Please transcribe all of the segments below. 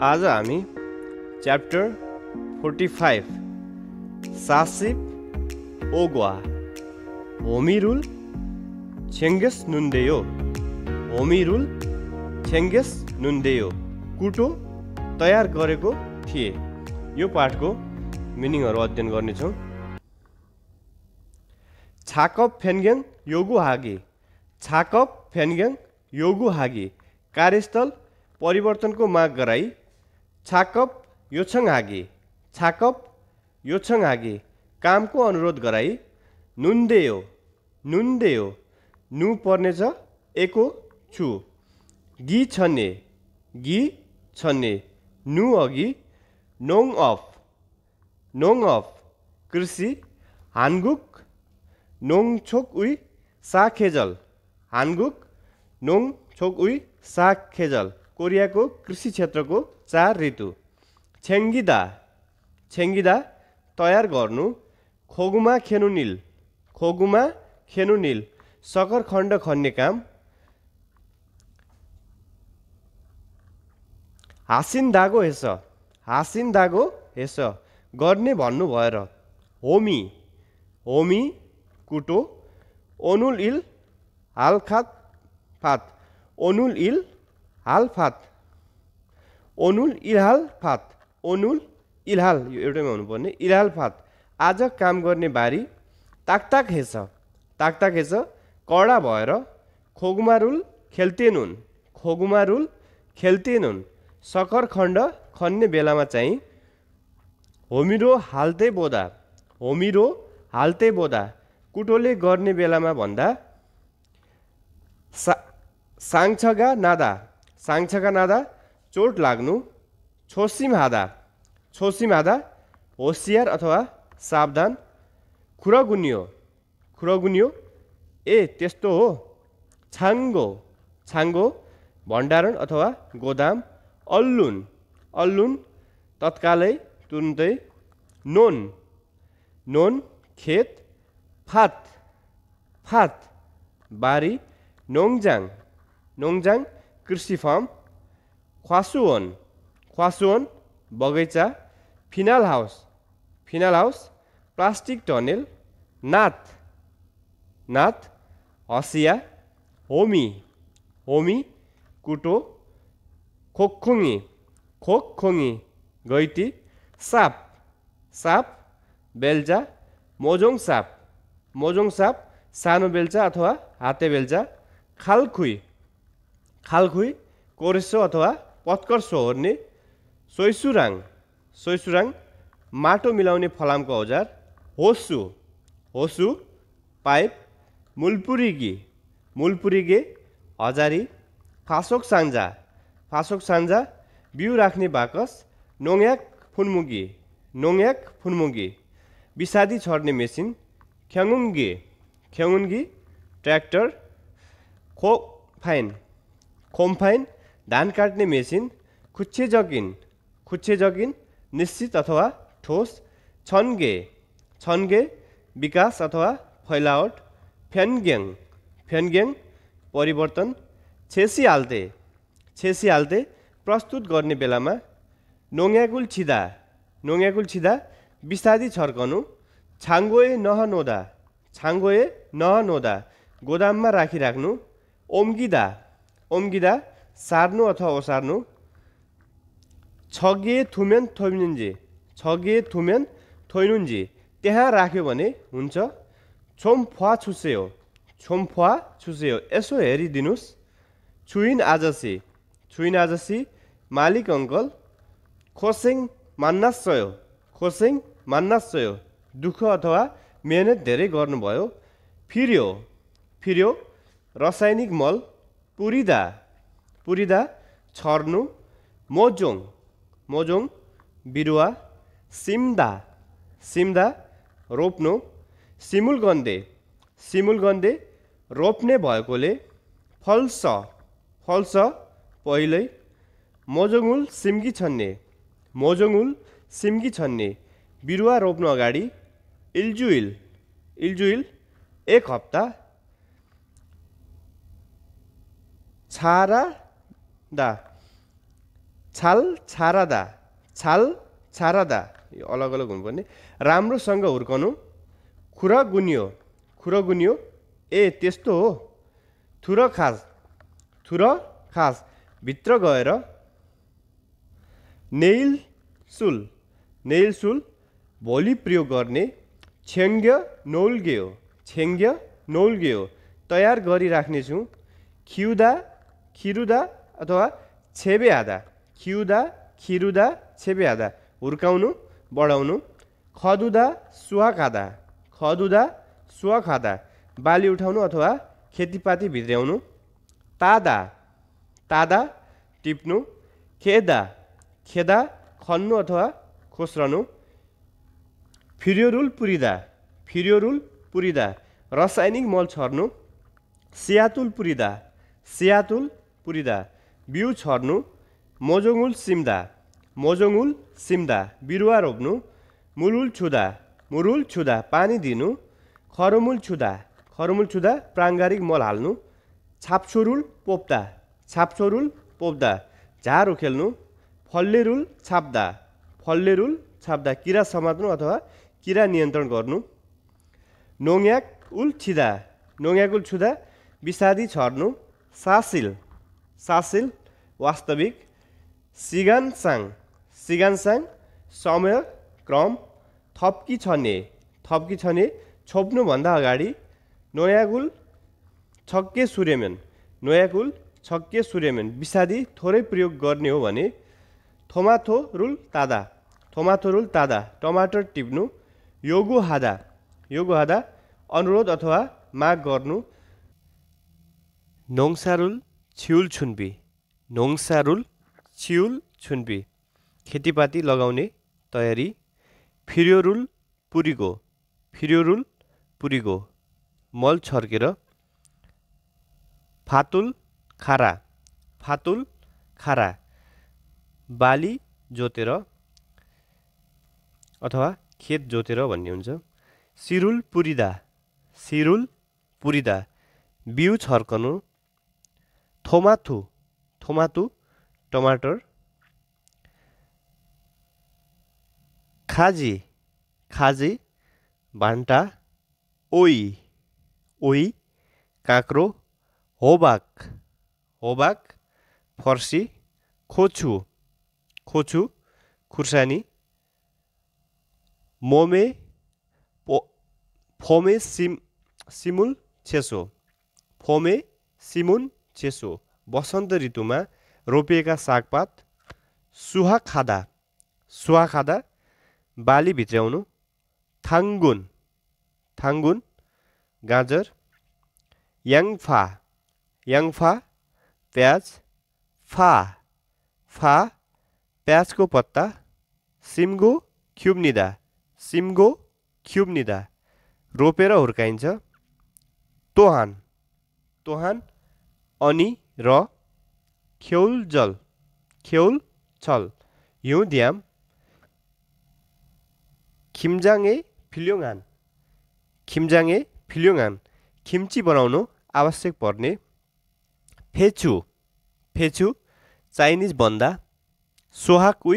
आज हामी च्याप्टर 45 सासिप ओग्वा होमिरुल छेङ्गेस नुन्देयो होमिरुल छेङ्गेस नुन्देयो कुटो तयार गरेको थिए। यो पाठको मिनिङहरू अध्ययन गर्नेछौँ। छाकप फेन्गेङ योगु हागी छाकप फेन्गेङ योगु हागी कार्यस्थल परिवर्तनको माग गराई छाकप योछङ हागी छाकप योछङ हागी कामको अनुरोध गराई नुन्देयो नुन्देयो नु पर्नेछ एको छु गी छन्ने नु अघि नोङ अफ कृषि हानगुक नोङ छोक उई सा खेजल हानगुक नोङ छोक उई सा खेजल कोरियाको कृषि क्षेत्रको 4 ऋतु छेङ्गिदा तयार गर्नु खोगुमा खेनुनिल सकर खण्ड खन्ने काम हासिन दागो हेस गर्ने भन्नु भएर होमी कुटो ओनुल इल हाल फात ओनुल इल हाल यो एउटैमा हुनुपर्ने इलहाल फात आज काम गर्ने बारी ताकताक हेस कडा भएर खोगुमारुल खेल्तेनुन सकर खण्ड खन्ने बेलामा चाहिँ होमिरो हाल्ते बोदा कुटोले गर्ने बेलामा भन्दा साङछगा नादा चोट लाग्नु छोसिम हादा होसियार अथवा सावधान खुरगुनियो ए त्यस्तो हो छाङ्गो भण्डारण अथवा गोदाम अल्लुन तत्कालै तुरुन्तै नोन खेत फात बारी नोङजाङ कृषि फार्म ख्वासुवन बगैँचा फिनाल हाउस प्लास्टिक टनेल नात हसिया होमी कुटो खोक्खोङ्गी गैती साप बेल्चा मोजोङ साप सानो बेल्चा अथवा हाते बेल्चा खालखुई कोरेसो अथवा पत्कर सोहोर्ने सोइसुराङ माटो मिलाउने फलामको औजार होसु पाइप मुलपुरिगे हजारी फासोक सान्जा बिउ राख्ने बाकस नोङ्याक फुन्मुगी विषादी छर्ने मेसिन ख्याङ्गुङ्गी ट्र्याक्टर खोमफाइन धान काट्ने मेसिन खुच्छे जगिन निश्चित अथवा ठोस छन्गे विकास अथवा फैलावट फ्यान्ग्याङ परिवर्तन छेसी हाल्ते प्रस्तुत गर्ने बेलामा नोङ्याकुल छिदा विषादी छर्कनु छाङ्गोए नहनोदा गोदाममा राखिराख्नु ओम्गिदा सार्नु अथवा ओसार्नु छगे थुमेन थोइनुन्जी त्यहाँ राख्यो भने हुन्छ छोमफुवा छुसेयो यसो हेरिदिनुस् छुइन आजसी मालिक अङ्कल खोसेङ मान्नासयो दुःख अथवा मेहनत धेरै गर्नुभयो फिर्यो रासायनिक मल पुरिदा छर्नु मोजोङ बिरुवा सिम्दा रोप्नु सिमुलगन्धे रोप्ने भएकोले फल्स पहिल्यै मोजोङुल सिम्गी छन्ने बिरुवा रोप्नु अगाडि इल्जुइल 1 हप्ता छारा दा छाल छारादा छाल छारादा यो अलग अलग हुनुपर्ने राम्रोसँग हुर्कनु खुर गुनियो ए त्यस्तो हो थुर खास भित्र गएर नेइल सुल भोलि प्रयोग गर्ने छेङ्ग्य नौल्ग्यो तयार गरिराख्नेछु खिरुदा अथवा खिरुदा छेबे आदा हुर्काउनु बढाउनु खदुदा सुवा खादा बाली उठाउनु अथवा खेतीपाती भित्र्याउनु तादा टिप्नु खेदा खन्नु अथवा खोस्रनु फिर्योरुल पुरिदा रासायनिक मल छर्नु सियातुल पुरिदा बिउ छर्नु मोजोङुल सिम्दा बिरुवा रोप्नु मुरुल छुदा पानी दिनु खरमुल छुदा प्राङ्गारिक मल हाल्नु छाप्छोरुल पोप्दा झारो खेल्नु फल्लेरुल छाप्दा किरा समात्नु अथवा किरा नियन्त्रण गर्नु नोङ्याक उल छुदा विषादी छर्नु सासिल वास्तविक सिगानसाङ समय क्रम थप्की छने छोप्नुभन्दा अगाडि नोयाकुल छक्के सूर्यमेन विषादी थोरै प्रयोग गर्ने हो भने थोमाथोरुल तादा टमाटर टिप्नु योगु हादा अनुरोध अथवा माग गर्नु नोङसारुल छिउल छुन्पी खेतीपाती लगाउने तयारी फिर्योरुल पुरिगो मल छर्केर फातुल खारा बाली जोतेर अथवा खेत जोतेर भन्ने हुन्छ सिरुल पुरिदा बिउ छर्कनु थोमाथु टमाटर खाजी भान्टा ओई काँक्रो होबाक फर्सी खोछु खुर्सानी फोमे सिमुन छेसो वसन्त ऋतुमा रोपिएका सागपात सुहा खादा बाली भित्र्याउनु थाङ्गुन गाजर याङफा प्याज फा प्याजको पत्ता सिम्गो ख्युब्निदा रोपेर हुर्काइन्छ तोहान अनि र खेउल छल हिउँद्याम खिम्जाङे फिल्योङान खिम्ची बनाउनु आवश्यक पर्ने फेछु चाइनिज बन्दा सोहाकुई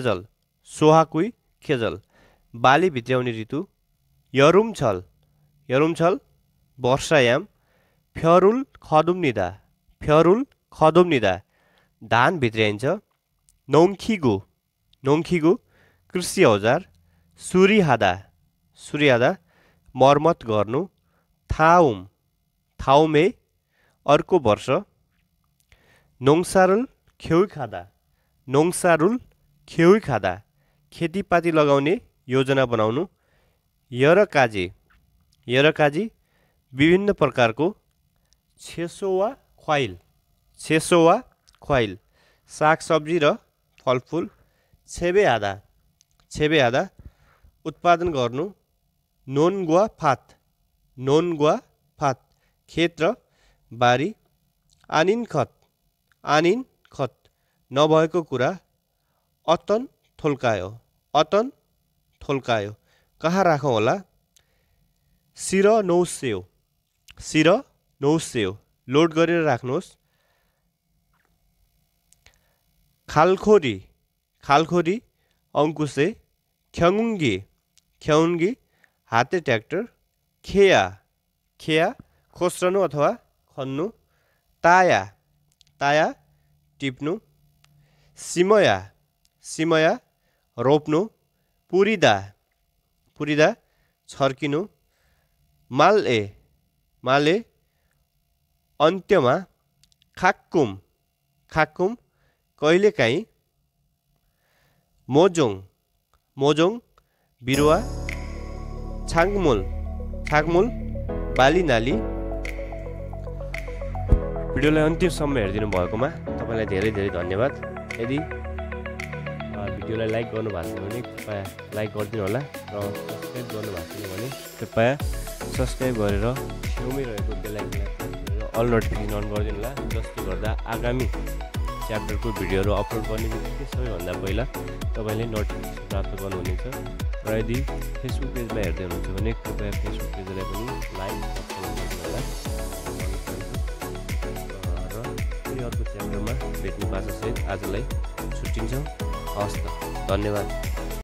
खेजल बाली भित्र्याउने ऋतु यरुम छल वर्षायाम फ्यरुल खदुम्निदा धान भित्र्याइन्छ नोङखिगु कृषि औजार सुरिहादा मर्मत गर्नु थाउमे अर्को वर्ष नोङसारुल खेउई खादा खेतीपाती लगाउने योजना बनाउनु यरकाजी विभिन्न प्रकारको छेसोवा ख्वाइल सागसब्जी र फलफुल छेबे आदा उत्पादन गर्नु नोनगुवा फात खेत र बारी आनिन खत नभएको कुरा अतन थोल्कायो कहाँ राखौँ होला सिर नौसेव लोड गरेर राख्नुहोस् खालखोरी खालखोरी अंकुशे ख्याङ्गी ख्याउन्गी हाते ट्र्याक्टर खेया खेया खोस्रनु अथवा खन्नु ताया ताया टिप्नु सिमया सिमया रोप्नु पुरिदा पुरिदा छर्किनु माले माले अन्त्यमा खाक्कुम खाक्कुम कहिलेकाहीँ मोजोङ मोजोङ बिरुवा छाङ्मुल छाङ्मुल बाली नाली भिडियोलाई अन्तिमसम्म हेरिदिनु भएकोमा तपाईँलाई धेरै धेरै धन्यवाद। यदि भिडियोलाई लाइक गर्नुभएको छ भने कृपया लाइक गरिदिनु होला र सब्सक्राइब गर्नुभएको छैन भने कृपया सब्सक्राइब गरेर छेउमै रहेको बेल आइकनलाई अल नोटिफिकेसन अन गरिदिनु होला, जसले गर्दा आगामी च्याप्टरको भिडियोहरू अपलोड गर्ने बित्तिकै सबैभन्दा पहिला तपाईँले नोटिफिकेसन प्राप्त गर्नुहुनेछ। र यदि फेसबुक पेजमा हेर्दै हुनुहुन्छ भने कृपया फेसबुक पेजलाई पनि लाइक फलो गरिदिनु होला। र फेरि अर्को च्याप्टरमा भेट्ने बाचासहित आजलाई छुट्टिन्छौँ। हवस् त, धन्यवाद।